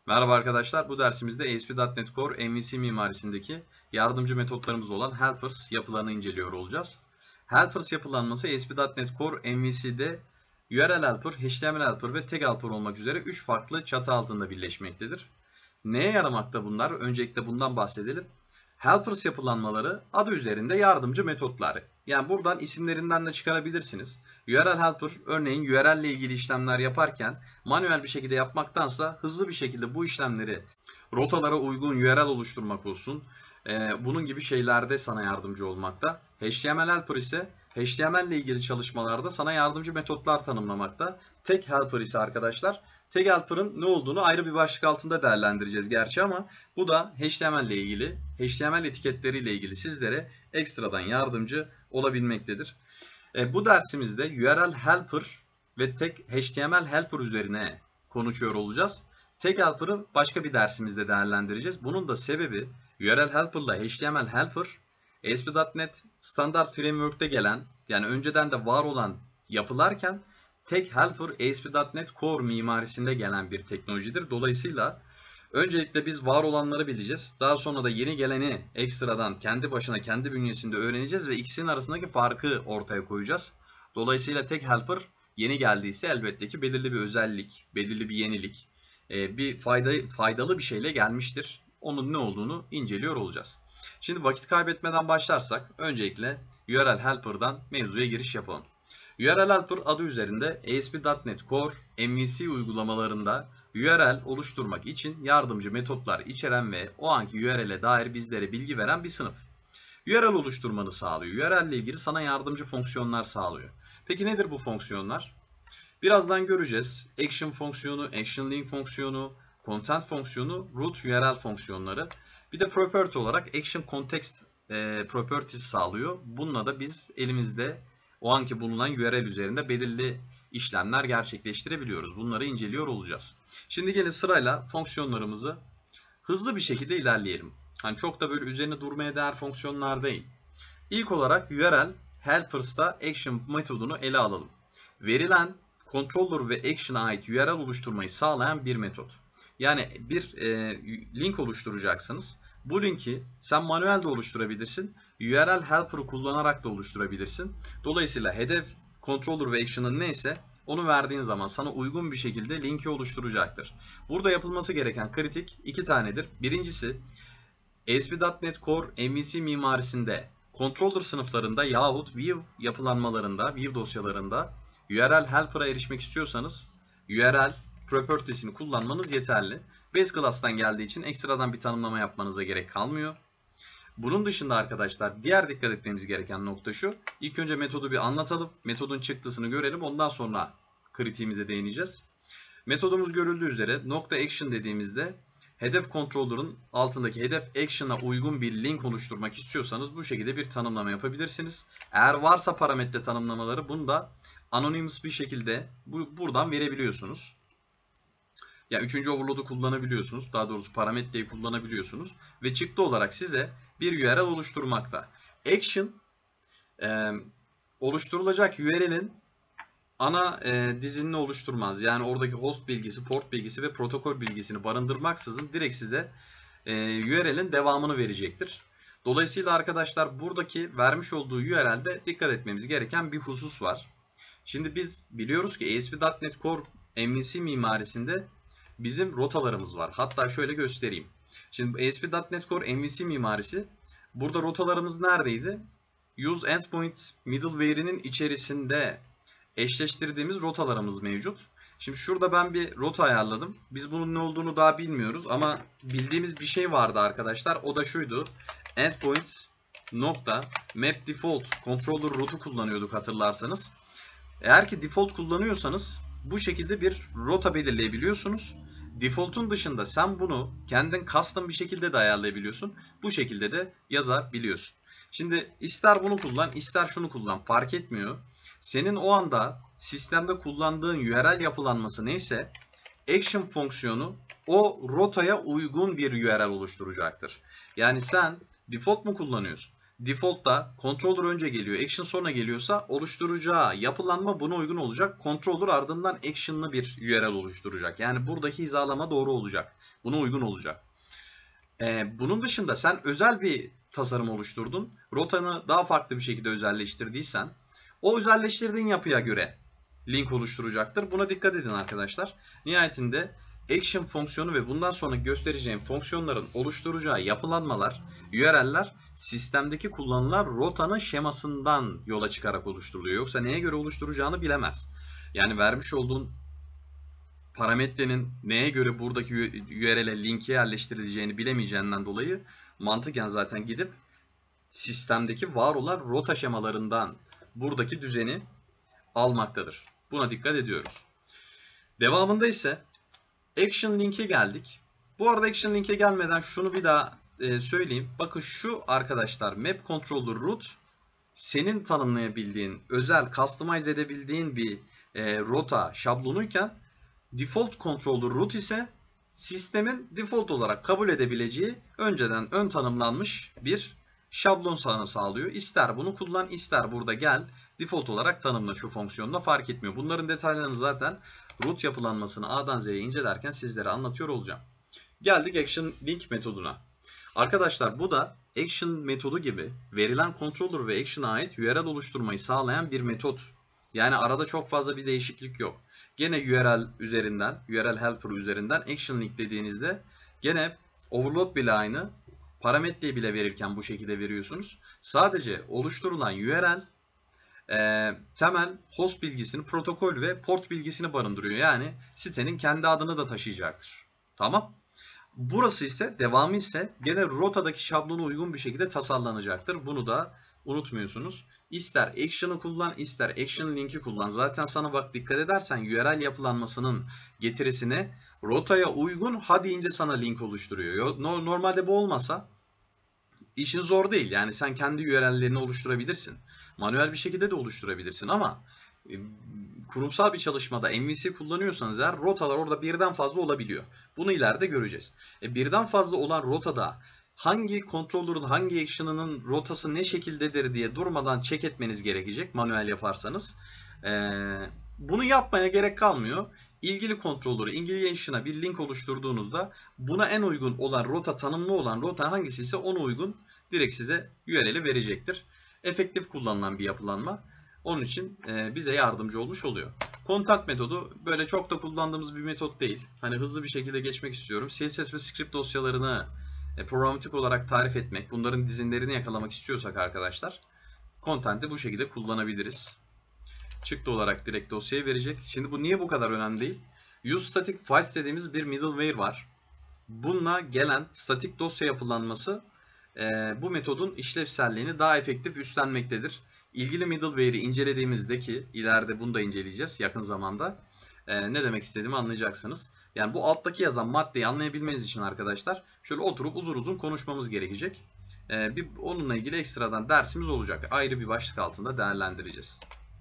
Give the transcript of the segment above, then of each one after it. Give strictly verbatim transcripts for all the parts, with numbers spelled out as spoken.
Merhaba arkadaşlar, bu dersimizde A S P nokta NET Core M V C mimarisindeki yardımcı metotlarımız olan Helpers yapılarını inceliyor olacağız. Helpers yapılanması A S P nokta NET Core M V C'de U R L Helper, H T M L Helper ve Tag Helper olmak üzere üç farklı çatı altında birleşmektedir. Neye yaramakta bunlar? Öncelikle bundan bahsedelim. Helpers yapılanmaları adı üzerinde yardımcı metotlar. Yani buradan isimlerinden de çıkarabilirsiniz. U R L Helper örneğin U R L ile ilgili işlemler yaparken manuel bir şekilde yapmaktansa hızlı bir şekilde bu işlemleri rotalara uygun U R L oluşturmak olsun. Bunun gibi şeylerde sana yardımcı olmakta. H T M L Helper ise H T M L ile ilgili çalışmalarda sana yardımcı metotlar tanımlamakta. Tag Helper ise arkadaşlar Tag Helper'ın ne olduğunu ayrı bir başlık altında değerlendireceğiz gerçi ama bu da H T M L ile ilgili, H T M L etiketleriyle ilgili sizlere ekstradan yardımcı olabilmektedir. E, bu dersimizde U R L Helper ve Tag H T M L Helper üzerine konuşuyor olacağız. Tag Helper'ı başka bir dersimizde değerlendireceğiz. Bunun da sebebi U R L Helper ile H T M L Helper A S P nokta NET standart framework'te gelen, yani önceden de var olan yapılarken Tag Helper A S P nokta NET Core mimarisinde gelen bir teknolojidir. Dolayısıyla öncelikle biz var olanları bileceğiz. Daha sonra da yeni geleni ekstradan kendi başına kendi bünyesinde öğreneceğiz ve ikisinin arasındaki farkı ortaya koyacağız. Dolayısıyla Tag Helper yeni geldiyse elbette ki belirli bir özellik, belirli bir yenilik, bir fayda, faydalı bir şeyle gelmiştir. Onun ne olduğunu inceliyor olacağız. Şimdi vakit kaybetmeden başlarsak öncelikle U R L Helper'dan mevzuya giriş yapalım. U R L Helper adı üzerinde A S P nokta NET Core M V C uygulamalarında U R L oluşturmak için yardımcı metotlar içeren ve o anki U R L'e dair bizlere bilgi veren bir sınıf. U R L oluşturmanı sağlıyor. U R L ile ilgili sana yardımcı fonksiyonlar sağlıyor. Peki nedir bu fonksiyonlar? Birazdan göreceğiz. Action fonksiyonu, Action Link fonksiyonu, Content fonksiyonu, Root U R L fonksiyonları. Bir de property olarak Action Context e, Properties sağlıyor. Bununla da biz elimizde o anki bulunan U R L üzerinde belirli işlemler gerçekleştirebiliyoruz. Bunları inceliyor olacağız. Şimdi gelin sırayla fonksiyonlarımızı hızlı bir şekilde ilerleyelim. Hani çok da böyle üzerine durmaya değer fonksiyonlar değil. İlk olarak U R L Helpers'ta Action metodunu ele alalım. Verilen controller ve action'a ait U R L oluşturmayı sağlayan bir metot. Yani bir e, link oluşturacaksınız. Bu linki sen manuel de oluşturabilirsin. U R L Helper'ı kullanarak da oluşturabilirsin. Dolayısıyla hedef controller ve action'ın neyse onu verdiğin zaman sana uygun bir şekilde linki oluşturacaktır. Burada yapılması gereken kritik iki tanedir. Birincisi A S P nokta NET Core M V C mimarisinde controller sınıflarında yahut View yapılanmalarında, View dosyalarında U R L Helper'a erişmek istiyorsanız U R L properties'ini kullanmanız yeterli. Base Class'tan geldiği için ekstradan bir tanımlama yapmanıza gerek kalmıyor. Bunun dışında arkadaşlar diğer dikkat etmemiz gereken nokta şu. İlk önce metodu bir anlatalım. Metodun çıktısını görelim. Ondan sonra kritiğimize değineceğiz. Metodumuz görüldüğü üzere nokta action dediğimizde hedef controller'ın altındaki hedef action'a uygun bir link oluşturmak istiyorsanız bu şekilde bir tanımlama yapabilirsiniz. Eğer varsa parametre tanımlamaları bunu da anonymous bir şekilde bu, buradan verebiliyorsunuz. Ya yani üçüncü overload'u kullanabiliyorsunuz. Daha doğrusu parametreyi kullanabiliyorsunuz. Ve çıktı olarak size bir U R L oluşturmakta. Action e, oluşturulacak U R L'in ana e, dizinini oluşturmaz. Yani oradaki host bilgisi, port bilgisi ve protokol bilgisini barındırmaksızın direkt size e, U R L'in devamını verecektir. Dolayısıyla arkadaşlar buradaki vermiş olduğu U R L'de dikkat etmemiz gereken bir husus var. Şimdi biz biliyoruz ki A S P nokta NET Core M V C mimarisinde bizim rotalarımız var. Hatta şöyle göstereyim. Şimdi A S P nokta NET Core M V C mimarisi burada rotalarımız neredeydi? Use Endpoint Middleware'inin içerisinde eşleştirdiğimiz rotalarımız mevcut. Şimdi şurada ben bir rota ayarladım. Biz bunun ne olduğunu daha bilmiyoruz ama bildiğimiz bir şey vardı arkadaşlar. O da şuydu. Endpoint nokta map default controller route'u kullanıyorduk hatırlarsanız. Eğer ki default kullanıyorsanız bu şekilde bir rota belirleyebiliyorsunuz. Default'un dışında sen bunu kendin custom bir şekilde de ayarlayabiliyorsun. Bu şekilde de yazabiliyorsun. Şimdi ister bunu kullan, ister şunu kullan fark etmiyor. Senin o anda sistemde kullandığın U R L yapılanması neyse action fonksiyonu o rotaya uygun bir U R L oluşturacaktır. Yani sen default mu kullanıyorsun? default'ta controller önce geliyor, action sonra geliyorsa oluşturacağı yapılanma buna uygun olacak. Controller ardından action'lı bir U R L oluşturacak. Yani buradaki hizalama doğru olacak. Buna uygun olacak. Ee, bunun dışında sen özel bir tasarım oluşturdun. Rotanı daha farklı bir şekilde özelleştirdiysen o özelleştirdiğin yapıya göre link oluşturacaktır. Buna dikkat edin arkadaşlar. Nihayetinde action fonksiyonu ve bundan sonra göstereceğim fonksiyonların oluşturacağı yapılanmalar, U R L'ler sistemdeki kullanılan rotanın şemasından yola çıkarak oluşturuluyor. Yoksa neye göre oluşturacağını bilemez. Yani vermiş olduğun parametrenin neye göre buradaki U R L'e linki yerleştirileceğini bilemeyeceğinden dolayı mantıken zaten gidip sistemdeki var olan rota şemalarından buradaki düzeni almaktadır. Buna dikkat ediyoruz. Devamında ise action link'e geldik. Bu arada action link'e gelmeden şunu bir daha e, söyleyeyim. Bakın şu arkadaşlar map controller root senin tanımlayabildiğin, özel customize edebildiğin bir e, rota şablonuyken default controller root ise sistemin default olarak kabul edebileceği önceden ön tanımlanmış bir şablon sana sağlıyor. İster bunu kullan, ister burada gel default olarak tanımla şu fonksiyonla, fark etmiyor. Bunların detaylarını zaten root yapılanmasını A'dan Z'ye incelerken sizlere anlatıyor olacağım. Geldik action link metoduna. Arkadaşlar bu da action metodu gibi verilen controller ve action'a ait U R L oluşturmayı sağlayan bir metot. Yani arada çok fazla bir değişiklik yok. Gene U R L üzerinden, U R L helper üzerinden action link dediğinizde gene overload bile aynı. Parametreyi bile verirken bu şekilde veriyorsunuz. Sadece oluşturulan U R L e, temel host bilgisini, protokol ve port bilgisini barındırıyor. Yani sitenin kendi adını da taşıyacaktır. Tamam. Burası ise, devamı ise gene rotadaki şablona uygun bir şekilde tasarlanacaktır. Bunu da unutmuyorsunuz. İster action'ı kullan, ister action link'i kullan. Zaten sana bak dikkat edersen U R L yapılanmasının getirisine rotaya uygun ha deyince sana link oluşturuyor. Normalde bu olmasa işin zor değil. Yani sen kendi U R L'lerini oluşturabilirsin. Manuel bir şekilde de oluşturabilirsin ama kurumsal bir çalışmada M V C kullanıyorsanız eğer rotalar orada birden fazla olabiliyor. Bunu ileride göreceğiz. E, birden fazla olan rotada hangi controller'ın hangi action'ının rotası ne şekildedir diye durmadan check etmeniz gerekecek manuel yaparsanız. E, bunu yapmaya gerek kalmıyor. İlgili controller'ı, ilgili action'a bir link oluşturduğunuzda buna en uygun olan rota, tanımlı olan rota hangisi ise ona uygun direkt size U R L'i verecektir. Efektif kullanılan bir yapılanma. Onun için e, bize yardımcı olmuş oluyor. Content metodu böyle çok da kullandığımız bir metot değil. Hani hızlı bir şekilde geçmek istiyorum. C S S ve script dosyalarını e, programatik olarak tarif etmek, bunların dizinlerini yakalamak istiyorsak arkadaşlar, content'i bu şekilde kullanabiliriz. Çıktı olarak direkt dosyaya verecek. Şimdi bu niye bu kadar önemli değil? UseStatic Files dediğimiz bir middleware var. Bununla gelen statik dosya yapılanması e, bu metodun işlevselliğini daha efektif üstlenmektedir. İlgili middleware'i incelediğimizde, ki ileride bunu da inceleyeceğiz yakın zamanda, e, ne demek istediğimi anlayacaksınız. Yani bu alttaki yazan maddeyi anlayabilmeniz için arkadaşlar şöyle oturup uzun uzun konuşmamız gerekecek. E, bir, onunla ilgili ekstradan dersimiz olacak. Ayrı bir başlık altında değerlendireceğiz.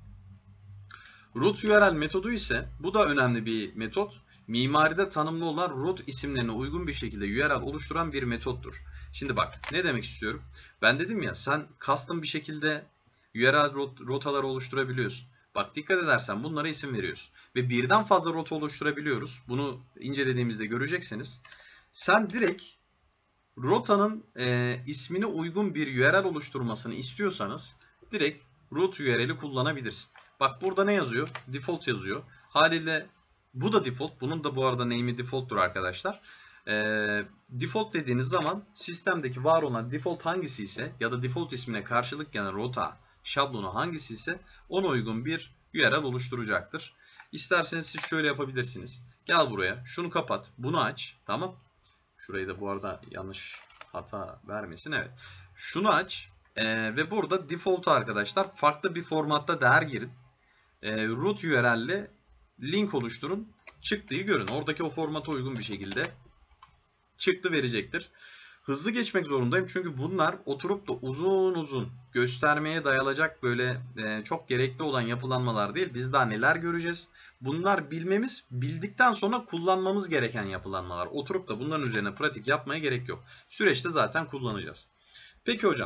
Root U R L metodu ise bu da önemli bir metot. Mimaride tanımlı olan root isimlerine uygun bir şekilde U R L oluşturan bir metottur. Şimdi bak ne demek istiyorum. Ben dedim ya, sen custom bir şekilde U R L rot rotaları oluşturabiliyorsun. Bak dikkat edersen bunlara isim veriyorsun. Ve birden fazla rota oluşturabiliyoruz. Bunu incelediğimizde göreceksiniz. Sen direkt rotanın e, ismine uygun bir U R L oluşturmasını istiyorsanız direkt root U R L'i kullanabilirsin. Bak burada ne yazıyor? Default yazıyor. Haliyle bu da default. Bunun da bu arada name'i default'tur arkadaşlar. E, default dediğiniz zaman sistemdeki var olan default hangisi ise ya da default ismine karşılık gelen rota şablonu hangisi ise ona uygun bir U R L oluşturacaktır. İsterseniz siz şöyle yapabilirsiniz. Gel buraya, şunu kapat, bunu aç. Tamam. Şurayı da bu arada yanlış hata vermesin. Evet. Şunu aç ee, ve burada default'a arkadaşlar farklı bir formatta değer girin. Ee, root U R L ile link oluşturun. Çıktığı görün. Oradaki o formata uygun bir şekilde çıktı verecektir. Hızlı geçmek zorundayım çünkü bunlar oturup da uzun uzun göstermeye dayanacak böyle e, çok gerekli olan yapılanmalar değil. Biz daha neler göreceğiz? Bunlar bilmemiz, bildikten sonra kullanmamız gereken yapılanmalar. Oturup da bunların üzerine pratik yapmaya gerek yok. Süreçte zaten kullanacağız. Peki hocam,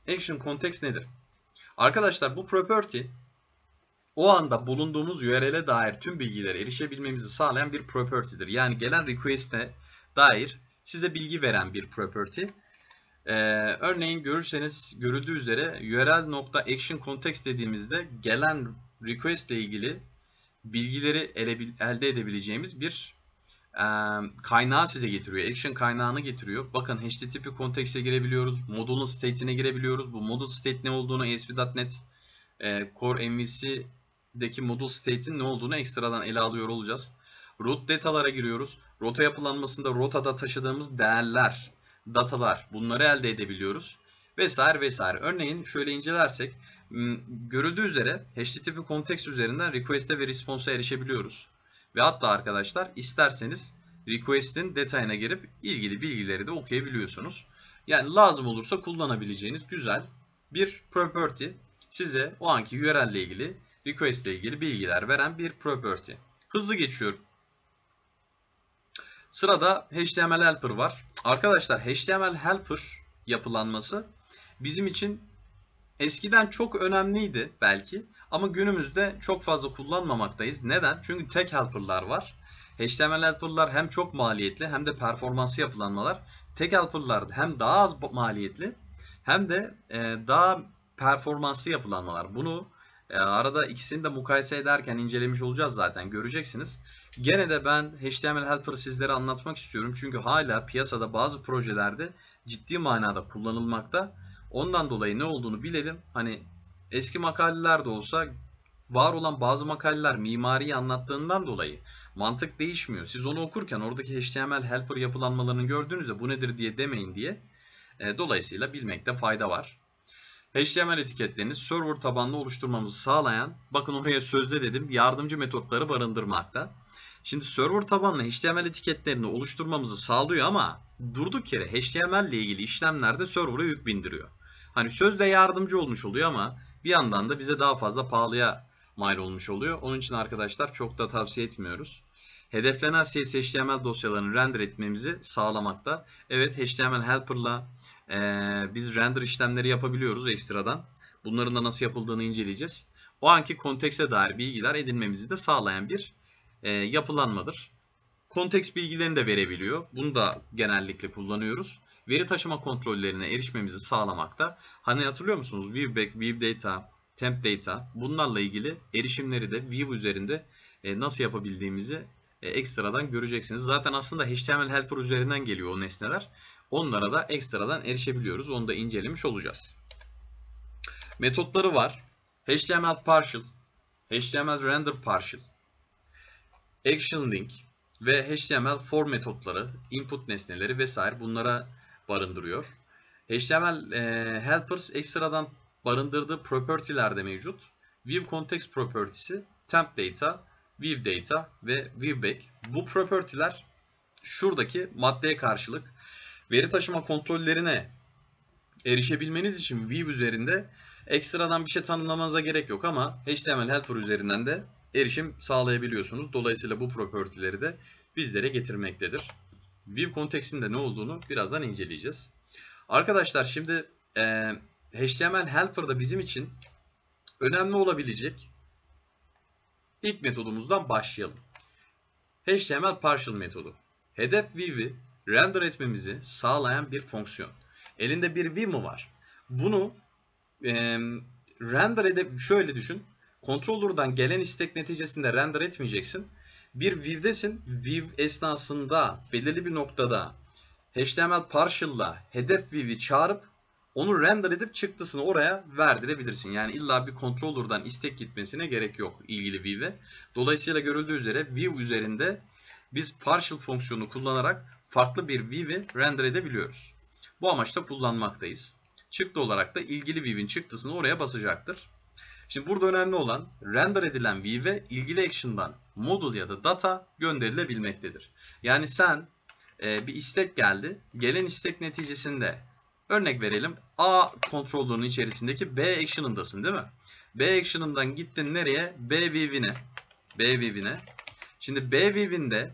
Action Context nedir? Arkadaşlar bu property o anda bulunduğumuz U R L'e dair tüm bilgilere erişebilmemizi sağlayan bir property'dir. Yani gelen request'e dair size bilgi veren bir property. Ee, örneğin görürseniz görüldüğü üzere U R L.ActionContext dediğimizde gelen request ile ilgili bilgileri ele, elde edebileceğimiz bir e, kaynağı size getiriyor. Action kaynağını getiriyor. Bakın H T T P context'e girebiliyoruz. Modulun state'ine girebiliyoruz. Bu modul state ne olduğunu A S P nokta net e, Core M V C'deki modul state'in ne olduğunu ekstradan ele alıyor olacağız. Root datalara giriyoruz. Rota yapılanmasında rotada taşıdığımız değerler, datalar, bunları elde edebiliyoruz. Vesaire vesaire. Örneğin şöyle incelersek görüldüğü üzere H T T P context üzerinden request'e ve response'a erişebiliyoruz. Ve hatta arkadaşlar isterseniz request'in detayına girip ilgili bilgileri de okuyabiliyorsunuz. Yani lazım olursa kullanabileceğiniz güzel bir property. Size o anki U R L ile ilgili, request ile ilgili bilgiler veren bir property. Hızlı geçiyorum. Sırada H T M L helper var. Arkadaşlar H T M L helper yapılanması bizim için eskiden çok önemliydi belki ama günümüzde çok fazla kullanmamaktayız. Neden? Çünkü tek helper'lar var. H T M L helper'lar hem çok maliyetli hem de performanslı yapılanmalar. Tek helper'lar hem daha az maliyetli hem de daha performanslı yapılanmalar. Bunu arada ikisini de mukayese ederken incelemiş olacağız zaten, göreceksiniz. Gene de ben H T M L helper'ı sizlere anlatmak istiyorum. Çünkü hala piyasada bazı projelerde ciddi manada kullanılmakta. Ondan dolayı ne olduğunu bilelim. Hani eski makaleler de olsa var olan bazı makaleler mimariyi anlattığından dolayı mantık değişmiyor. Siz onu okurken oradaki H T M L helper yapılanmalarını gördüğünüzde bu nedir diye demeyin diye. E, dolayısıyla bilmekte fayda var. H T M L etiketlerini server tabanlı oluşturmamızı sağlayan, bakın oraya sözde dedim, yardımcı metotları barındırmakta. Şimdi server tabanlı H T M L etiketlerini oluşturmamızı sağlıyor ama durduk yere H T M L ile ilgili işlemlerde server'a yük bindiriyor. Hani sözde yardımcı olmuş oluyor ama bir yandan da bize daha fazla pahalıya mal olmuş oluyor. Onun için arkadaşlar çok da tavsiye etmiyoruz. Hedeflenen C S H T M L dosyalarını render etmemizi sağlamakta. Evet, H T M L helper'la e, biz render işlemleri yapabiliyoruz ekstradan. Bunların da nasıl yapıldığını inceleyeceğiz. O anki kontekste dair bilgiler edinmemizi de sağlayan bir e, yapılanmadır. Konteks bilgilerini de verebiliyor. Bunu da genellikle kullanıyoruz. Veri taşıma kontrollerine erişmemizi sağlamakta. Hani hatırlıyor musunuz? Viewback, ViewData, TempData, bunlarla ilgili erişimleri de View üzerinde e, nasıl yapabildiğimizi e, ekstradan göreceksiniz. Zaten aslında H T M L helper üzerinden geliyor o nesneler. Onlara da ekstradan erişebiliyoruz. Onu da incelemiş olacağız. Metotları var. H T M L partial, H T M L render partial, action link ve H T M L form metotları, input nesneleri vesaire bunlara barındırıyor. H T M L e, helpers ekstradan barındırdığı property'ler de mevcut. View context property'si, temp data, view data ve viewback. Bu property'ler şuradaki maddeye karşılık veri taşıma kontrollerine erişebilmeniz için view üzerinde ekstradan bir şey tanımlamanıza gerek yok ama H T M L helper üzerinden de erişim sağlayabiliyorsunuz. Dolayısıyla bu property'leri de bizlere getirmektedir. View context'in de ne olduğunu birazdan inceleyeceğiz. Arkadaşlar şimdi e, H T M L helper'da bizim için önemli olabilecek ilk metodumuzdan başlayalım. H T M L partial metodu. Hedef view'i render etmemizi sağlayan bir fonksiyon. Elinde bir view mu var? Bunu e, render edip şöyle düşün. Controller'dan gelen istek neticesinde render etmeyeceksin. Bir view'desin. View esnasında belirli bir noktada H T M L partial'la hedef view'i çağırıp onu render edip çıktısını oraya verdirebilirsin. Yani illa bir controller'dan istek gitmesine gerek yok ilgili view'e. Dolayısıyla görüldüğü üzere view üzerinde biz partial fonksiyonu kullanarak farklı bir view'i render edebiliyoruz. Bu amaçla kullanmaktayız. Çıktı olarak da ilgili view'in çıktısını oraya basacaktır. Şimdi burada önemli olan render edilen view'e ilgili action'dan module ya da data gönderilebilmektedir. Yani sen e, bir istek geldi. Gelen istek neticesinde örnek verelim A controller'ın içerisindeki B action'ındasın değil mi? B action'ından gittin nereye? B view'ine. B view'ine. Şimdi B view'inde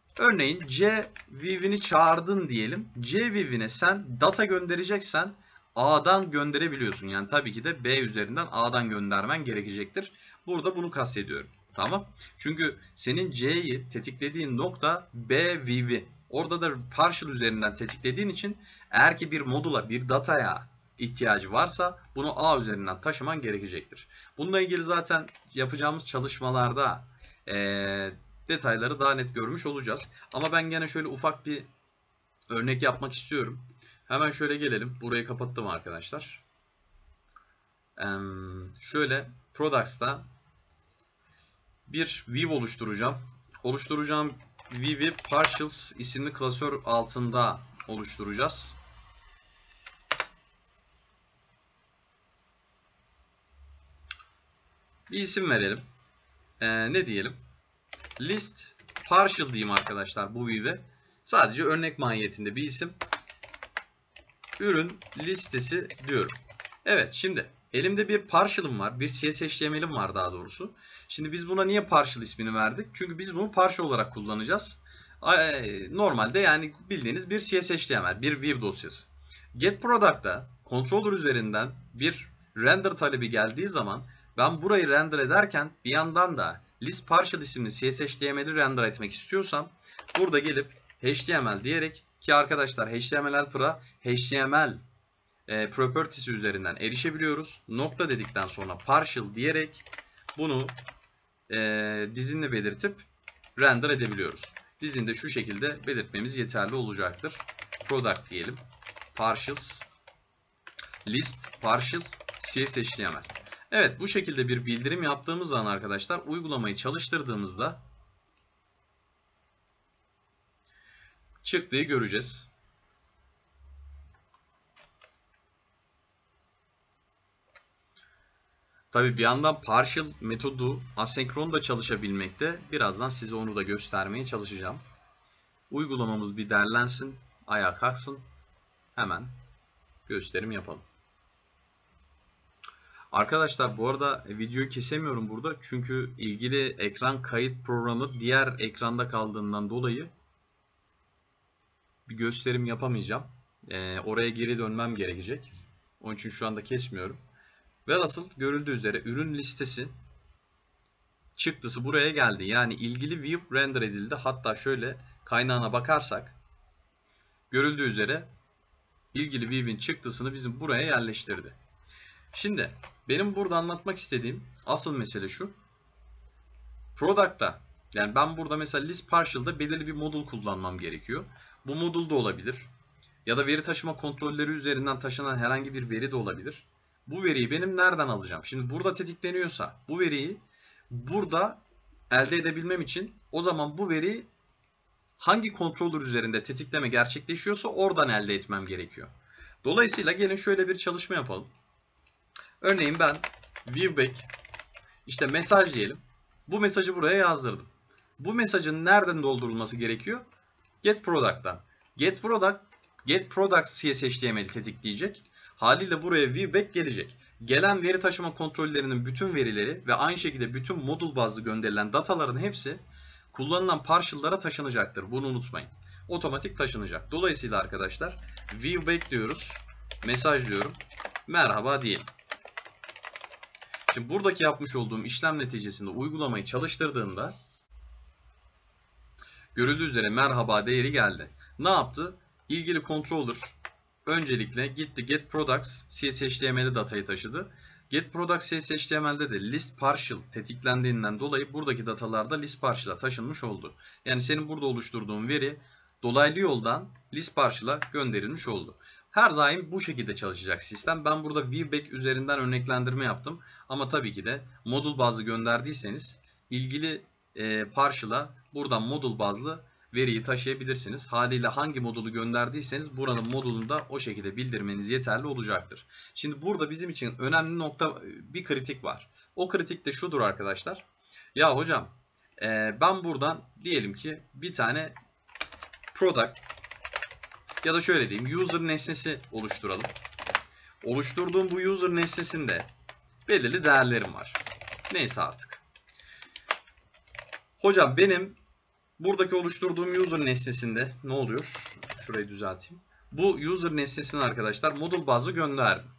örneğin C view'ini çağırdın diyelim. C view'ine sen data göndereceksen A'dan gönderebiliyorsun. Yani tabii ki de B üzerinden A'dan göndermen gerekecektir. Burada bunu kastediyorum. Tamam. Çünkü senin C'yi tetiklediğin nokta B Viv'i. Orada da partial üzerinden tetiklediğin için eğer ki bir modula, bir dataya ihtiyacı varsa bunu A üzerinden taşıman gerekecektir. Bununla ilgili zaten yapacağımız çalışmalarda ee, detayları daha net görmüş olacağız. Ama ben gene şöyle ufak bir örnek yapmak istiyorum. Hemen şöyle gelelim. Burayı kapattım arkadaşlar. Ee, şöyle Products'ta bir view oluşturacağım. Oluşturacağım view'i Partials isimli klasör altında oluşturacağız. Bir isim verelim. Ee, ne diyelim? List Partial diyeyim arkadaşlar bu view'e. Sadece örnek mahiyetinde bir isim. Ürün listesi diyorum. Evet, şimdi elimde bir partial'ım var. Bir C S H T M L'im var daha doğrusu. Şimdi biz buna niye partial ismini verdik? Çünkü biz bunu partial olarak kullanacağız. Normalde yani bildiğiniz bir C S H T M L, bir view dosyası. GetProduct'ta controller üzerinden bir render talebi geldiği zaman ben burayı render ederken bir yandan da list partial isimli C S H T M L'i render etmek istiyorsam burada gelip H T M L diyerek, ki arkadaşlar H T M L Helper'a H T M L e, properties üzerinden erişebiliyoruz. Nokta dedikten sonra partial diyerek bunu e, dizinle belirtip render edebiliyoruz. Dizinde şu şekilde belirtmemiz yeterli olacaktır. Product diyelim. Partials list partial C S H T M L. Evet, bu şekilde bir bildirim yaptığımız zaman arkadaşlar uygulamayı çalıştırdığımızda çıktığı göreceğiz. Tabii bir yandan partial metodu asenkron da çalışabilmekte. Birazdan size onu da göstermeye çalışacağım. Uygulamamız bir derlensin, ayağa kalksın. Hemen gösterim yapalım. Arkadaşlar bu arada videoyu kesemiyorum burada. Çünkü ilgili ekran kayıt programı diğer ekranda kaldığından dolayı bir gösterim yapamayacağım. Ee, oraya geri dönmem gerekecek. Onun için şu anda kesmiyorum. Velhasıl görüldüğü üzere ürün listesi çıktısı buraya geldi. Yani ilgili view render edildi. Hatta şöyle kaynağına bakarsak görüldüğü üzere ilgili view'in çıktısını bizim buraya yerleştirdi. Şimdi benim burada anlatmak istediğim asıl mesele şu. Product'ta, yani ben burada mesela list partial'da belirli bir modul kullanmam gerekiyor. Bu modul da olabilir. Ya da veri taşıma kontrolleri üzerinden taşınan herhangi bir veri de olabilir. Bu veriyi benim nereden alacağım? Şimdi burada tetikleniyorsa bu veriyi burada elde edebilmem için o zaman bu veriyi hangi controller üzerinde tetikleme gerçekleşiyorsa oradan elde etmem gerekiyor. Dolayısıyla gelin şöyle bir çalışma yapalım. Örneğin ben viewback işte mesaj diyelim. Bu mesajı buraya yazdırdım. Bu mesajın nereden doldurulması gerekiyor? GetProduct'tan. GetProduct GetProduct C S H T M L'i tetikleyecek. Haliyle buraya viewback gelecek. Gelen veri taşıma kontrollerinin bütün verileri ve aynı şekilde bütün modul bazlı gönderilen dataların hepsi kullanılan partial'lara taşınacaktır. Bunu unutmayın. Otomatik taşınacak. Dolayısıyla arkadaşlar viewback diyoruz. Mesaj diyorum. Merhaba diyelim. Şimdi buradaki yapmış olduğum işlem neticesinde uygulamayı çalıştırdığımda görüldüğü üzere merhaba değeri geldi. Ne yaptı? İlgili controller öncelikle gitti GetProducts C S H T M L datayı taşıdı. GetProducts C S H T M L'de de list partial tetiklendiğinden dolayı buradaki datalar da list partial'a taşınmış oldu. Yani senin burada oluşturduğun veri dolaylı yoldan list partial'a gönderilmiş oldu. Her daim bu şekilde çalışacak sistem. Ben burada viewback üzerinden örneklendirme yaptım. Ama tabii ki de modul bazlı gönderdiyseniz ilgili e, partial'a buradan modul bazlı veriyi taşıyabilirsiniz. Haliyle hangi modulu gönderdiyseniz buranın modulunu da o şekilde bildirmeniz yeterli olacaktır. Şimdi burada bizim için önemli nokta, bir kritik var. O kritik de şudur arkadaşlar. Ya hocam e, ben buradan diyelim ki bir tane product ya da şöyle diyeyim user nesnesi oluşturalım. Oluşturduğum bu user nesnesinde belirli değerlerim var. Neyse artık. Hocam benim buradaki oluşturduğum user nesnesinde ne oluyor? Şurayı düzelteyim. bu user nesnesini arkadaşlar modul bazlı gönderdim.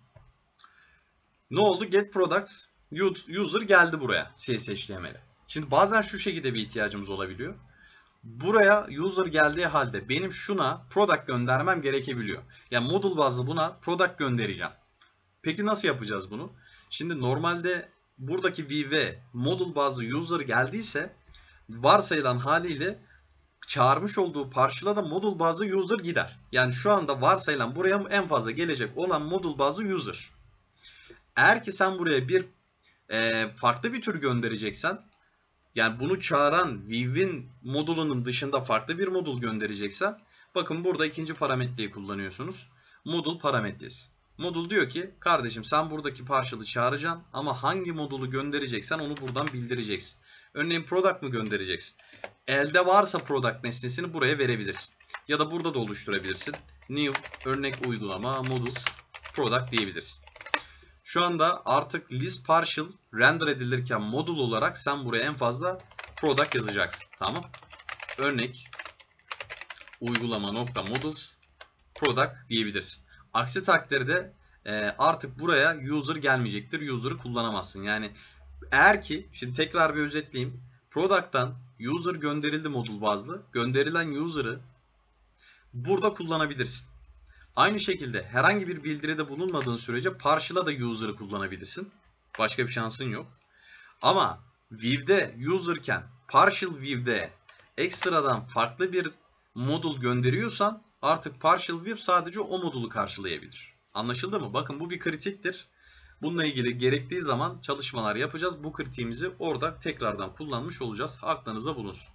Ne oldu? Get product user geldi buraya C S H T M L'e. Şimdi bazen şu şekilde bir ihtiyacımız olabiliyor. Buraya user geldiği halde benim şuna product göndermem gerekebiliyor. Yani modul bazlı buna product göndereceğim. Peki nasıl yapacağız bunu? Şimdi normalde buradaki Vive'e modul bazlı user geldiyse varsayılan haliyle çağırmış olduğu partial'a da modul bazlı user gider. Yani şu anda varsayılan buraya en fazla gelecek olan modul bazlı user. Eğer ki sen buraya bir e, farklı bir tür göndereceksen, yani bunu çağıran Vive'in modulunun dışında farklı bir modul göndereceksen, bakın burada ikinci parametreyi kullanıyorsunuz. Modul parametresi. Modul diyor ki kardeşim sen buradaki partial'ı çağıracaksın ama hangi modulu göndereceksen onu buradan bildireceksin. Örneğin product mı göndereceksin? Elde varsa product nesnesini buraya verebilirsin. Ya da burada da oluşturabilirsin. New örnek uygulama models product diyebilirsin. Şu anda artık list partial render edilirken modul olarak sen buraya en fazla product yazacaksın. Tamam. Örnek uygulama nokta models product diyebilirsin. Aksi takdirde e, artık buraya user gelmeyecektir. User'ı kullanamazsın. Yani eğer ki şimdi tekrar bir özetleyeyim. Product'tan user gönderildi modul bazlı. Gönderilen user'ı burada kullanabilirsin. Aynı şekilde herhangi bir bildiride bulunmadığın sürece partial'a da user'ı kullanabilirsin. Başka bir şansın yok. Ama Vive'de user'ken partial Vive'de ekstradan farklı bir modul gönderiyorsan artık partial Vive sadece o modulu karşılayabilir. Anlaşıldı mı? Bakın bu bir kritiktir. Bununla ilgili gerektiği zaman çalışmalar yapacağız. Bu kritiğimizi orada tekrardan kullanmış olacağız. Aklınıza bulunsun.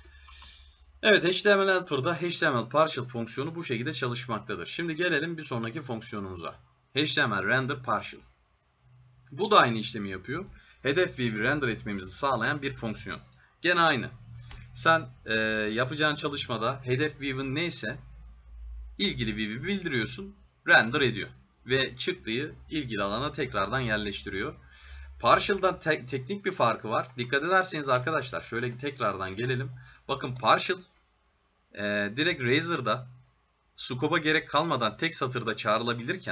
Evet, H T M L Helper'da H T M L Partial fonksiyonu bu şekilde çalışmaktadır. Şimdi gelelim bir sonraki fonksiyonumuza. H T M L Render Partial. Bu da aynı işlemi yapıyor. Hedef Vive'i render etmemizi sağlayan bir fonksiyon. Gene aynı. Sen e, yapacağın çalışmada hedef Vive'in neyse ilgili Vive'i bildiriyorsun, render ediyor. Ve çıktığı ilgili alana tekrardan yerleştiriyor. Partial'dan te teknik bir farkı var. Dikkat ederseniz arkadaşlar şöyle tekrardan gelelim. Bakın partial e, direkt Razor'da scope'a gerek kalmadan tek satırda çağrılabilirken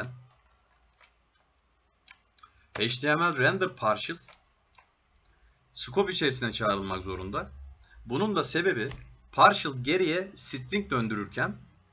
H T M L render partial scope içerisine çağrılmak zorunda. Bunun da sebebi partial geriye string döndürürken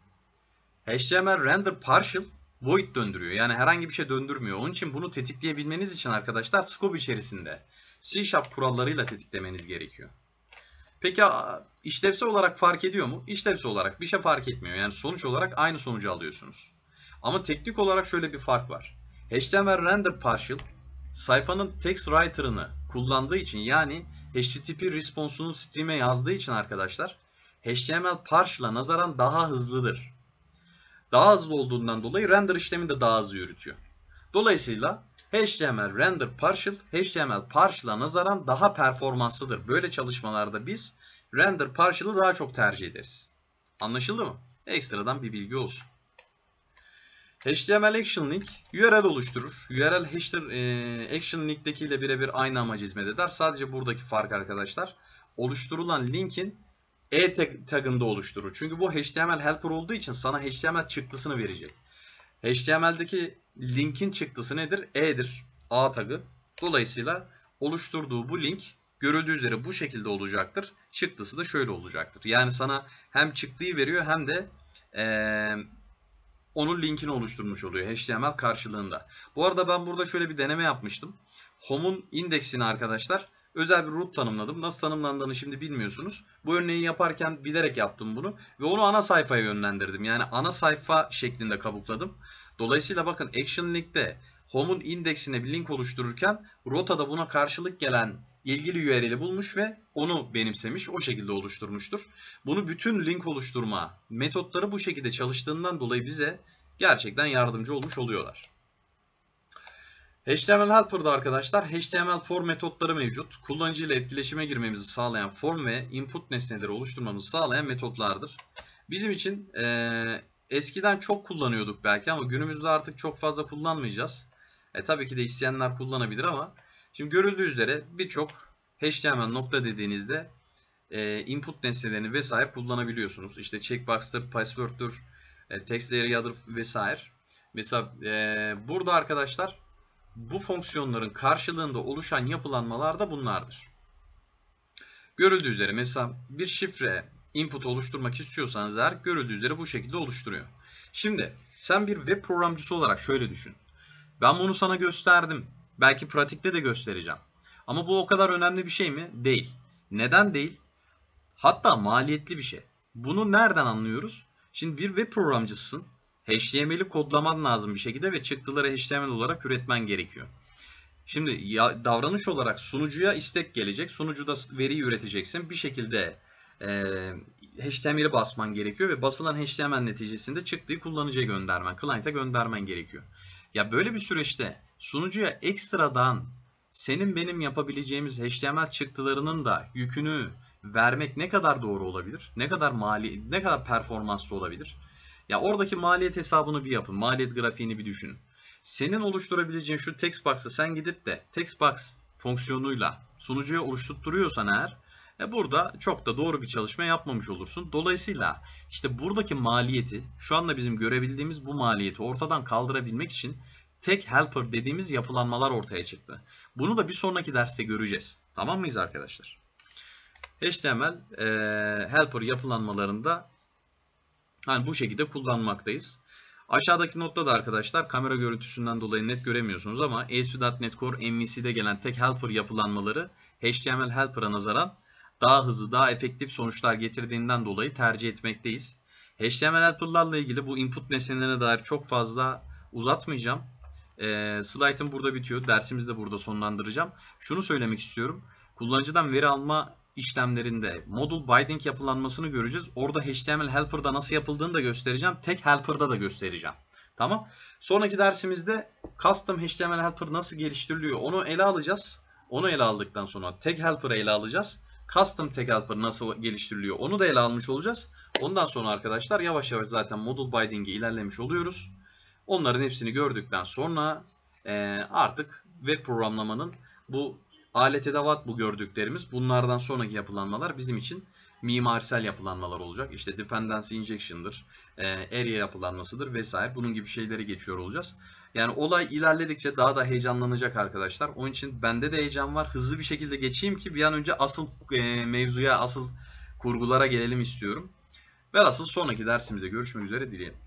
H T M L render partial void döndürüyor. Yani herhangi bir şey döndürmüyor. Onun için bunu tetikleyebilmeniz için arkadaşlar scope içerisinde C Sharp kurallarıyla tetiklemeniz gerekiyor. Peki işlevsel olarak fark ediyor mu? İşlevsel olarak bir şey fark etmiyor. Yani sonuç olarak aynı sonucu alıyorsunuz. Ama teknik olarak şöyle bir fark var. H T M L render partial sayfanın text writer'ını kullandığı için, yani H T T P response'unu stream'e yazdığı için arkadaşlar H T M L partial'a nazaran daha hızlıdır. Daha hızlı olduğundan dolayı render işlemi de daha hızlı yürütüyor. Dolayısıyla H T M L render partial, H T M L partial'a nazaran daha performanslıdır. Böyle çalışmalarda biz render partial'ı daha çok tercih ederiz. Anlaşıldı mı? Ekstradan bir bilgi olsun. H T M L Action Link U R L oluşturur. U R L e, Action Link'tekiyle birebir aynı amacı hizmet eder. Sadece buradaki fark arkadaşlar, oluşturulan linkin E tagında oluşturur. Çünkü bu H T M L helper olduğu için sana H T M L çıktısını verecek. H T M L'deki linkin çıktısı nedir? E'dir. A tagı. Dolayısıyla oluşturduğu bu link görüldüğü üzere bu şekilde olacaktır. Çıktısı da şöyle olacaktır. Yani sana hem çıktıyı veriyor hem de ee, onun linkini oluşturmuş oluyor H T M L karşılığında. Bu arada ben burada şöyle bir deneme yapmıştım. Home'un indeksini arkadaşlar özel bir root tanımladım. Nasıl tanımlandığını şimdi bilmiyorsunuz. Bu örneği yaparken bilerek yaptım bunu. Ve onu ana sayfaya yönlendirdim. Yani ana sayfa şeklinde kabukladım. Dolayısıyla bakın Action Link'te Home'un indeksine bir link oluştururken Rota'da buna karşılık gelen ilgili U R L'i bulmuş ve onu benimsemiş. O şekilde oluşturmuştur. Bunu bütün link oluşturma metotları bu şekilde çalıştığından dolayı bize gerçekten yardımcı olmuş oluyorlar. H T M L Helper'da arkadaşlar H T M L form metotları mevcut. Kullanıcı ile etkileşime girmemizi sağlayan form ve input nesneleri oluşturmamızı sağlayan metotlardır. Bizim için e, eskiden çok kullanıyorduk belki ama günümüzde artık çok fazla kullanmayacağız. E, tabii ki de isteyenler kullanabilir ama şimdi görüldüğü üzere birçok H T M L nokta dediğinizde e, input nesnelerini vesaire kullanabiliyorsunuz. İşte checkbox'tır, password'tur, e, text area'dır vesaire. Mesela e, burada arkadaşlar bu fonksiyonların karşılığında oluşan yapılanmalar da bunlardır. Görüldüğü üzere mesela bir şifre input oluşturmak istiyorsanız eğer görüldüğü üzere bu şekilde oluşturuyor. Şimdi sen bir web programcısı olarak şöyle düşün. Ben bunu sana gösterdim. Belki pratikte de göstereceğim. Ama bu o kadar önemli bir şey mi? Değil. Neden değil? Hatta maliyetli bir şey. Bunu nereden anlıyoruz? Şimdi bir web programcısın. H T M L'i kodlaman lazım bir şekilde ve çıktıları H T M L olarak üretmen gerekiyor. Şimdi ya, davranış olarak sunucuya istek gelecek. Sunucuda veriyi üreteceksin. Bir şekilde e, H T M L'i basman gerekiyor ve basılan H T M L neticesinde çıktığı kullanıcıya göndermen, client'a göndermen gerekiyor. Ya böyle bir süreçte sunucuya ekstradan senin benim yapabileceğimiz H T M L çıktılarının da yükünü vermek ne kadar doğru olabilir? Ne kadar mali, ne kadar performanslı olabilir? Ya oradaki maliyet hesabını bir yapın. Maliyet grafiğini bir düşünün. Senin oluşturabileceğin şu text box'ı sen gidip de text box fonksiyonuyla sunucuya oluşturtuyorsan eğer e burada çok da doğru bir çalışma yapmamış olursun. Dolayısıyla işte buradaki maliyeti, şu anda bizim görebildiğimiz bu maliyeti ortadan kaldırabilmek için tek helper dediğimiz yapılanmalar ortaya çıktı. Bunu da bir sonraki derste göreceğiz. Tamam mıyız arkadaşlar? H T M L e, helper yapılanmalarında hani bu şekilde kullanmaktayız. Aşağıdaki notta da arkadaşlar kamera görüntüsünden dolayı net göremiyorsunuz ama A S P nokta NET Core M V C'de gelen tek helper yapılanmaları H T M L helper'a nazaran daha hızlı, daha efektif sonuçlar getirdiğinden dolayı tercih etmekteyiz. H T M L helper'larla ilgili bu input nesnelerine dair çok fazla uzatmayacağım. E, slaytım burada bitiyor. Dersimizi de burada sonlandıracağım. Şunu söylemek istiyorum. Kullanıcıdan veri alma işlemlerinde module binding yapılanmasını göreceğiz. Orada H T M L helper'da nasıl yapıldığını da göstereceğim. Tek helper'da da göstereceğim. Tamam. Sonraki dersimizde custom H T M L helper nasıl geliştiriliyor onu ele alacağız. Onu ele aldıktan sonra tek helper'ı ele alacağız. Custom tek helper nasıl geliştiriliyor onu da ele almış olacağız. Ondan sonra arkadaşlar yavaş yavaş zaten module binding'e ilerlemiş oluyoruz. Onların hepsini gördükten sonra e, artık web programlamanın bu alet edevat bu gördüklerimiz, bunlardan sonraki yapılanmalar bizim için mimarisel yapılanmalar olacak. İşte dependency injection'dır, e, area yapılanmasıdır vesaire. Bunun gibi şeyleri geçiyor olacağız. Yani olay ilerledikçe daha da heyecanlanacak arkadaşlar. Onun için bende de heyecan var. Hızlı bir şekilde geçeyim ki bir an önce asıl e, mevzuya, asıl kurgulara gelelim istiyorum. Ve asıl sonraki dersimize görüşmek üzere dileyelim.